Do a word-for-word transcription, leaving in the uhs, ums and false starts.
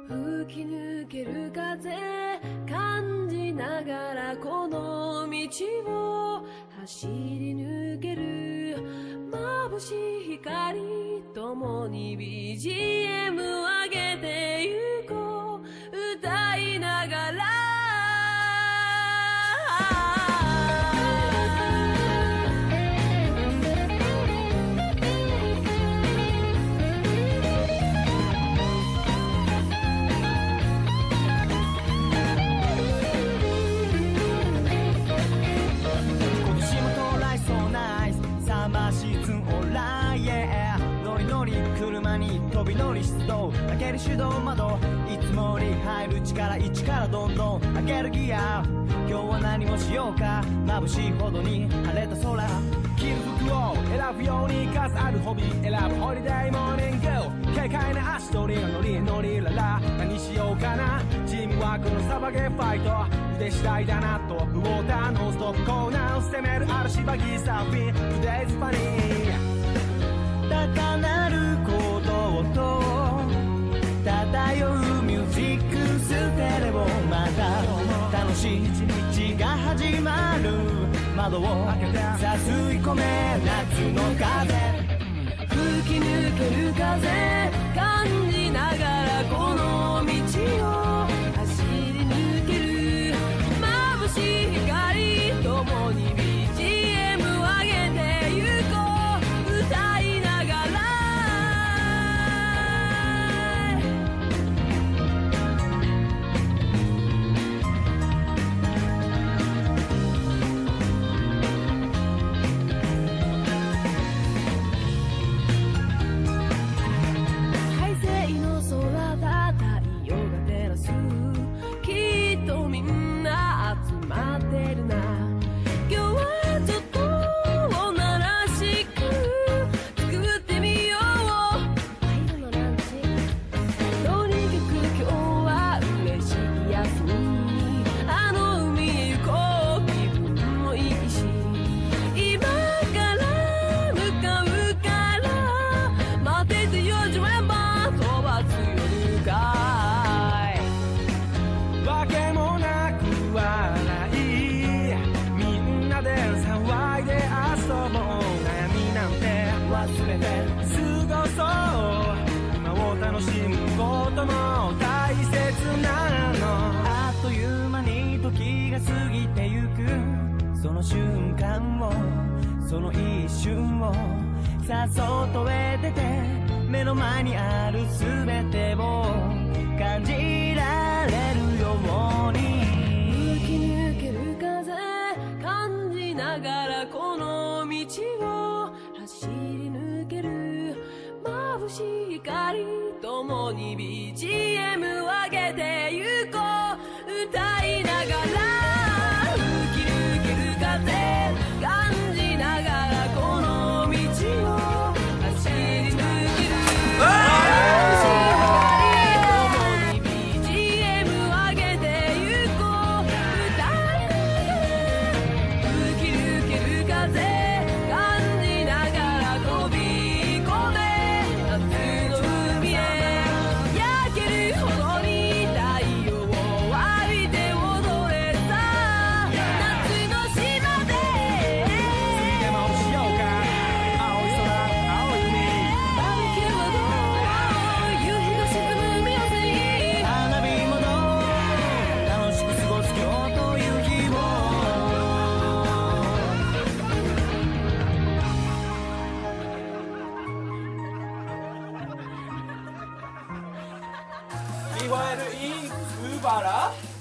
吹き抜ける風感じながらこの道を走り抜ける眩しい光ともに ビージーエム 上げてゆこう歌いながら飛び乗り出動開ける手動窓いつもより入る力いちからどんどん上げるギア今日は何もしようか眩しいほどに晴れた空着る服を選ぶように数あるホビー選ぶホリデーモーニング軽快な足取りが乗り乗りらら何しようかなチームワークのサバゲーファイト腕次第だなトップウォーターノンストップコーナーを攻める嵐バギーサーフィン Today's funny 高鳴る鼓動と漂うミュージックステレオまた楽しい一日が始まる窓を開けてさすい込め夏の風吹き抜ける風感じながらこの道を走り抜ける眩しい光ともに ビージーエム 上げてゆこう歌いながら忘れて過ごそう今を楽しむことも大切なのあっという間に時が過ぎてゆくその瞬間をその一瞬をさっそと得てて目の前にある全てを感じられるように吹き抜ける風感じながらこの道を走り抜ける眩しい光ともに ビージーエム 上げてゆこう歌いながら吹き抜ける風感じながらこの道を走り抜ける眩しい光ともに ビージーエム 上げてゆこう歌いながら吹き抜ける風いわゆるインクバラ